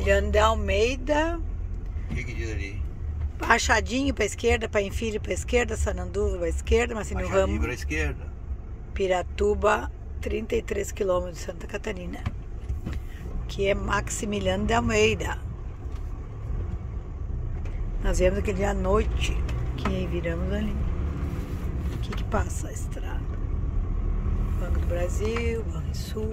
Maximiliano de Almeida. O que diz ali? Machadinho para esquerda, Painfilho para esquerda, Sananduva para esquerda, Marcelino Machadinho Ramos, para a esquerda. Piratuba, 33 quilômetros de Santa Catarina. Que é Maximiliano de Almeida. Nós viemos aquele dia à noite, que aí viramos ali. O que passa a estrada? Banco do Brasil, Banrisul.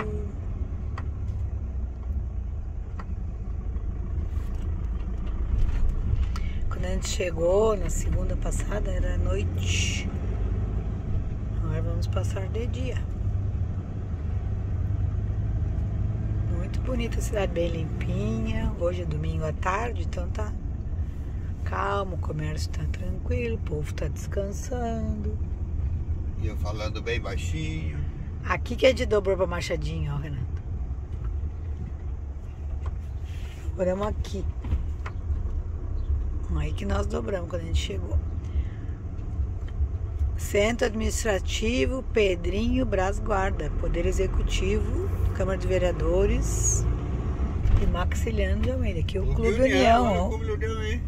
Quando a gente chegou na segunda passada era noite. Agora vamos passar de dia. Muito bonita a cidade, bem limpinha. Hoje é domingo à tarde, então tá calmo, o comércio tá tranquilo, o povo tá descansando. E eu falando bem baixinho. Aqui que é de dobrou pra Machadinho, ó, Renato. Dobramos aqui. Aí que nós dobramos quando a gente chegou. Centro Administrativo Pedrinho Brás Guarda, Poder Executivo, Câmara de Vereadores e Maximiliano de Almeida. Aqui é o Clube União, ó. Clube União, hein?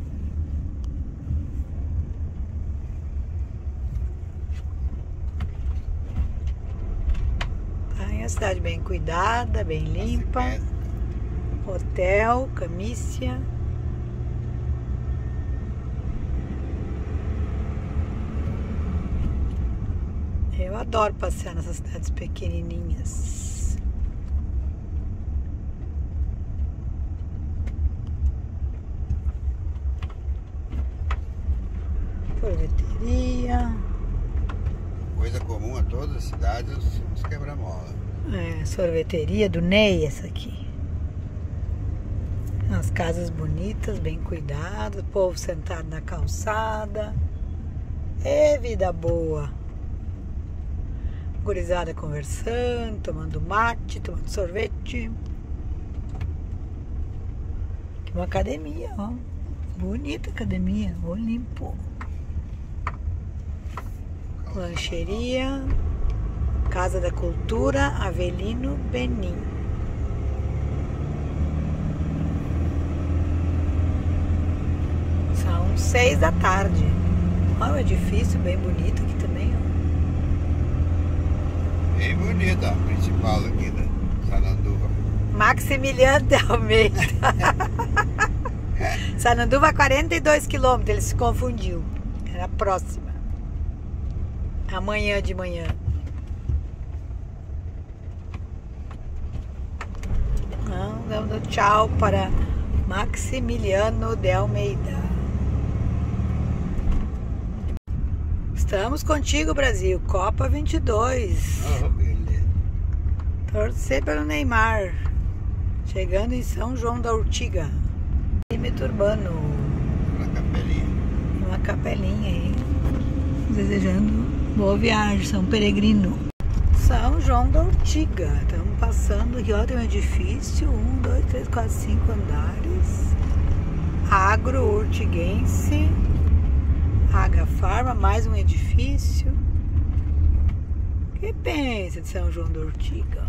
Tá em a cidade bem cuidada, bem limpa. Hotel, Camícia. Eu adoro passear nessas cidades pequenininhas. Sorveteria. Coisa comum a todas as cidades, os quebra-mola. É, sorveteria do Ney, essa aqui. As casas bonitas, bem cuidadas, o povo sentado na calçada. É vida boa. Gurizada conversando, tomando mate, tomando sorvete. Aqui uma academia, ó. Bonita academia, ó, limpo. Lancheria, Casa da Cultura, Avelino Benim. São 6 da tarde. Olha o edifício bem bonito aqui também, ó. Bem bonita, a principal aqui da Sananduva. Maximiliano de Almeida. Sananduva, 42 quilômetros, ele se confundiu. Era a próxima. Amanhã de manhã. Não, dando tchau para Maximiliano de Almeida. Estamos contigo, Brasil. Copa 22. Oh, beleza. Torcer pelo Neymar. Chegando em São João da Urtiga. Perímetro urbano. Na capelinha. Uma capelinha aí. Desejando boa viagem, São Peregrino. São João da Urtiga. Estamos passando aqui, ó. Tem um edifício. 1, 2, 3, 4, 5 andares. Agro Urtiguense. Haga Farma, mais um edifício. O que pensa de São João da Urtiga?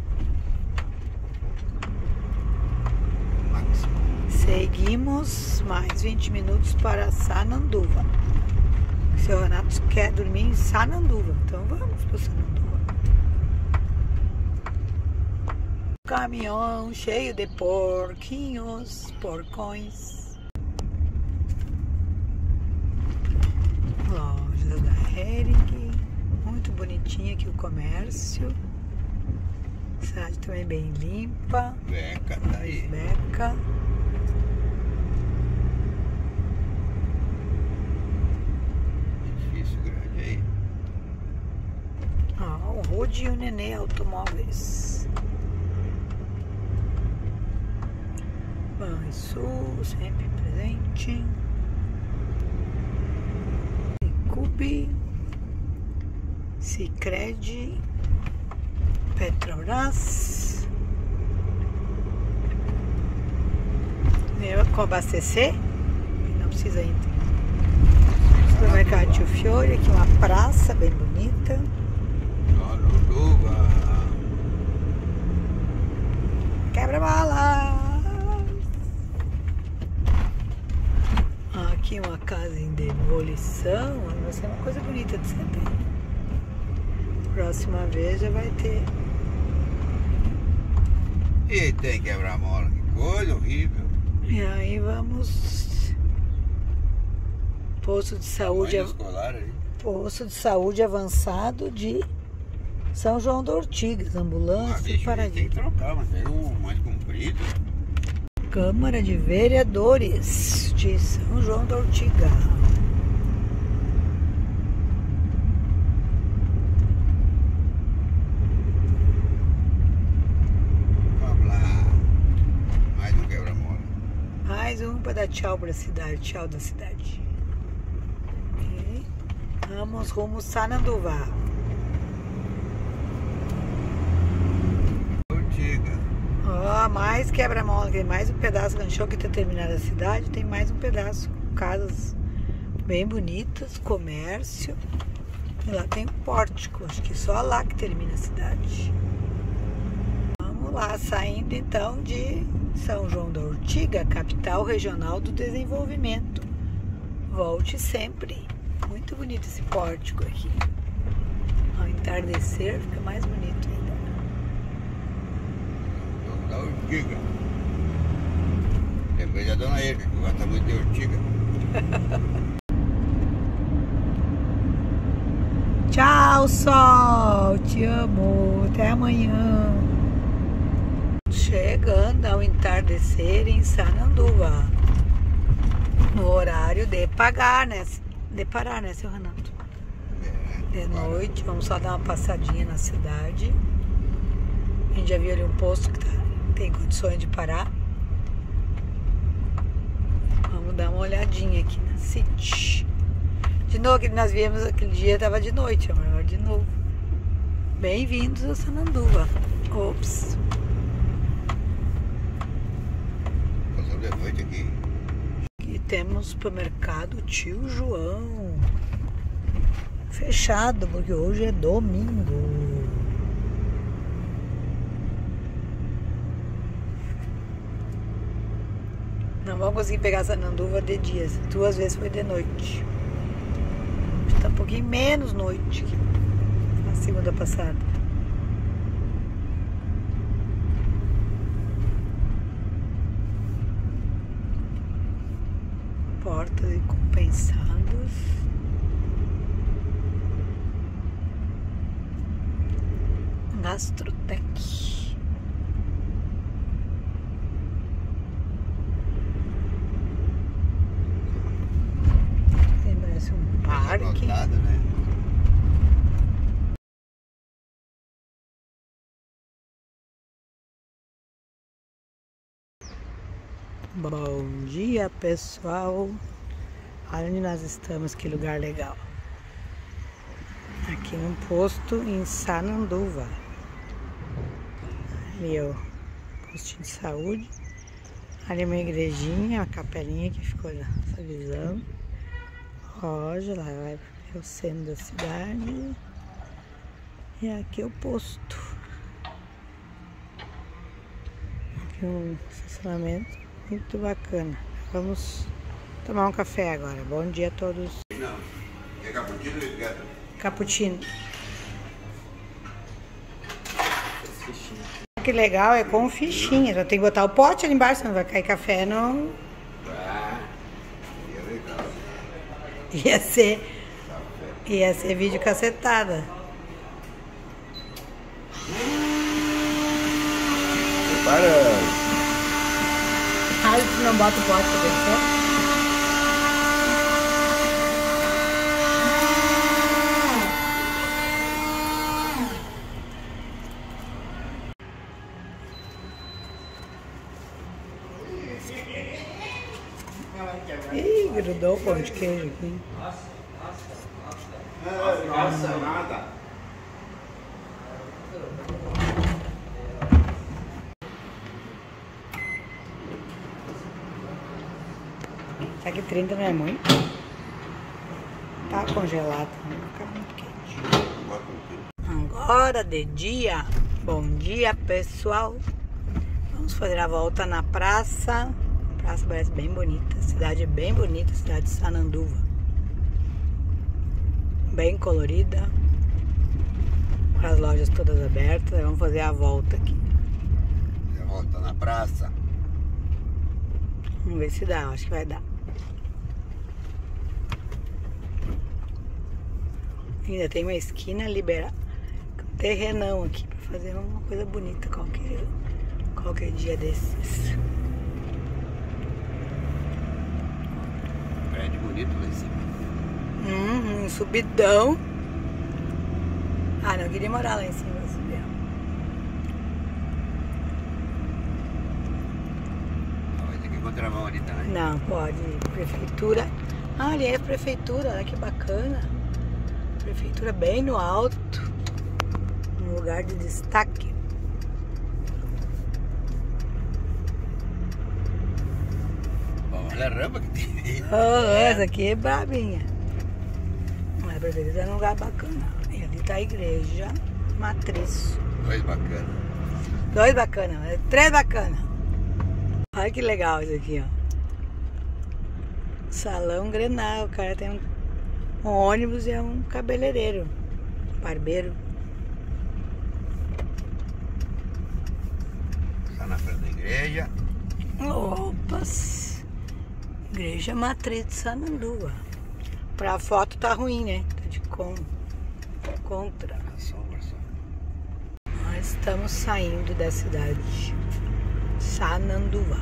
Seguimos mais 20 minutos para Sananduva. O seu Renato quer dormir em Sananduva, então vamos para Sananduva. Caminhão cheio de porquinhos, porcões. Loja da Hering, muito bonitinha aqui o comércio. Cidade também bem limpa. Beca, tá aí. Beca. Edifício grande aí. O Rude e o Nenê Automóveis. Banrisul, sempre presente. Cicobi, Sicredi, Petrobras. Veio com abastecer? Não precisa ir. Supermercado Tio Fiore, aqui uma praça bem bonita. Sananduva. Quebra-molas. aqui uma casa em demolição. Vai ser uma coisa bonita de se ter. Próxima vez já vai ter. E tem quebra-mola, que coisa horrível. E aí vamos. Posto de saúde. Escolar, aí. Posto de saúde avançado de São João da Ortigas, ambulância e paradinha. Tem que trocar, mas é um mais comprido. Câmara de Vereadores de São João da Ortiga. Vamos lá. Mais um quebra-mola. Mais um para dar tchau para a cidade. Tchau da cidade. E vamos rumo Sananduva. Ó, mais quebra-mola, tem mais um pedaço ganchou que tá terminando a cidade, tem mais um pedaço com casas bem bonitas, comércio. E lá tem um pórtico, acho que só lá que termina a cidade. Vamos lá, saindo então de São João da Ortiga, capital regional do desenvolvimento. Volte sempre. Muito bonito esse pórtico aqui. Ao entardecer fica mais bonito ainda. Da Ortiga. Lembrei da Dona Erika, que gosta muito de Ortiga. Tchau, sol. Te amo. Até amanhã. Chegando ao entardecer em Sananduva. No horário de pagar, né? De parar, né, seu Renato? De noite. Vamos só dar uma passadinha na cidade. A gente já viu ali um posto que tem condições de parar. Vamos dar uma olhadinha aqui na City. De novo, que nós viemos aquele dia, estava de noite, agora de novo. Bem-vindos a Sananduva. Ops. Passamos de noite aqui. Aqui temos o supermercado Tio João. Fechado, porque hoje é domingo. Não vamos conseguir pegar Sananduva de dia. 2 vezes foi de noite. Está um pouquinho menos noite que na segunda passada. Portas e compensados. Gastrotec. Parece um parque. Lotado, né? Bom dia, pessoal. Olha onde nós estamos, que lugar legal. Aqui num posto em Sananduva. Ali, ó, postinho de saúde. Ali uma igrejinha, uma capelinha que ficou nessa visão. Loja, lá vai pro centro da cidade. E aqui é o posto. Aqui um estacionamento muito bacana. Vamos tomar um café agora. Bom dia a todos. Não, é cappuccino ou quieto? Cappuccino. Que legal, é com fichinha. Só tem que botar o pote ali embaixo, senão vai cair café, não. Ah, é legal. Ia ser vídeo cacetada. Preparando. Ah, tu não bota o pote pra descer? Ih, grudou o pão de queijo aqui. Nossa, nada. Será que 30 não é muito? Tá congelado, não vai ficar muito quente. Agora de dia. Bom dia, pessoal. Vamos fazer a volta na praça. praça parece bem bonita. A cidade é bem bonita, a cidade de Sananduva. Bem colorida. Com as lojas todas abertas. Vamos fazer a volta aqui. A volta na praça. Vamos ver se dá, acho que vai dar. Ainda tem uma esquina liberada, um terrenão aqui pra fazer uma coisa bonita qualquer dia desses. Prédio bonito lá em cima. Um subidão. Ah, não queria morar lá em cima, subir. Vai ter que contramão ali também. Não, pode. Prefeitura. Ah, ali é a prefeitura, olha que bacana. Prefeitura bem no alto. Um lugar de destaque. Olha a rampa que tem aí. Essa aqui é brabinha. Mas a prefeitura é um lugar bacana. E ali tá a igreja matriz. Dois bacanas. 2 bacanas, 3 bacanas. Olha que legal isso aqui, ó. Salão Grenal, o cara tem um ônibus e é um cabeleireiro, barbeiro. Está na frente da igreja. Opas! Igreja Matriz de Sananduva. Pra foto tá ruim, né? Tá de contra. A sombra só. Nós estamos saindo da cidade de Sananduva.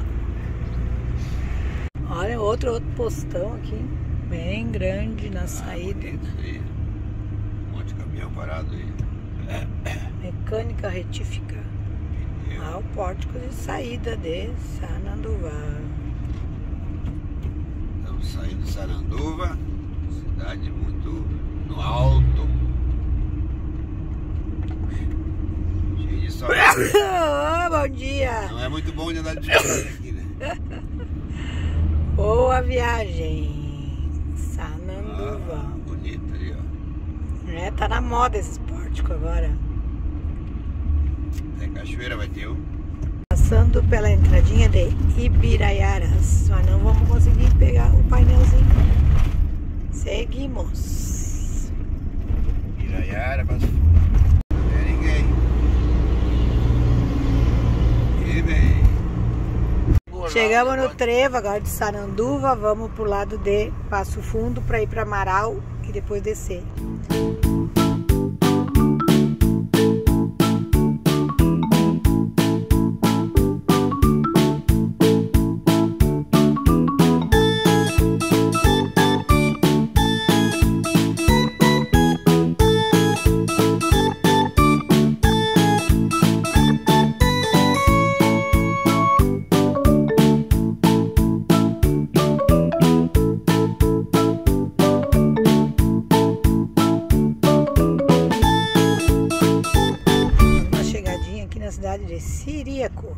Olha, outro postão aqui, bem grande na saída. Bonito aí. Um monte de caminhão parado aí. Mecânica retífica. Ah, o pórtico de saída de Sananduva. Estamos saindo de Sananduva. Cidade muito no alto. Cheio de sol. Oh, bom dia! Não é muito bom de andar de bicicleta aqui, né? Boa viagem! Sananduva. Bonito ali, ó. É, tá na moda esse pórtico agora. Tem cachoeira, vai ter um. Passando pela entradinha de Ibiraiaras. Mas não vamos conseguir pegar o painelzinho. Seguimos. Ibiraiara, Passo Fundo. Não tem ninguém. E vem. Chegamos no trevo agora de Sananduva. Vamos pro lado de Passo Fundo para ir para Amaral e depois descer. Cidade de Siríaco.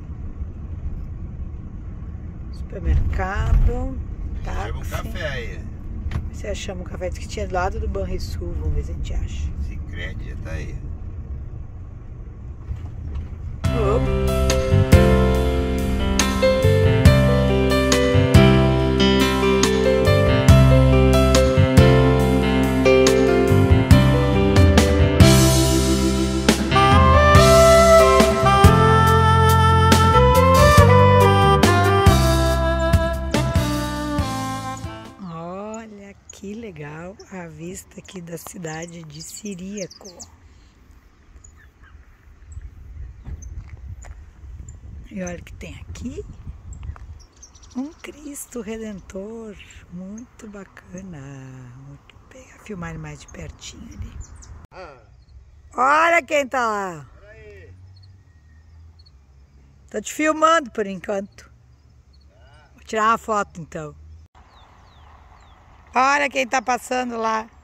Supermercado. Táxi. Chama um café aí. Você achamos um café que tinha do lado do Banrisul. Vamos ver se a gente acha. Sicredi já tá aí. Que legal a vista aqui da cidade de Siríaco. E olha o que tem aqui. Um Cristo Redentor. Muito bacana. Vou pegar, filmar ele mais de pertinho ali. Olha quem tá lá. Tô te filmando por enquanto. Vou tirar uma foto então. Olha quem tá passando lá.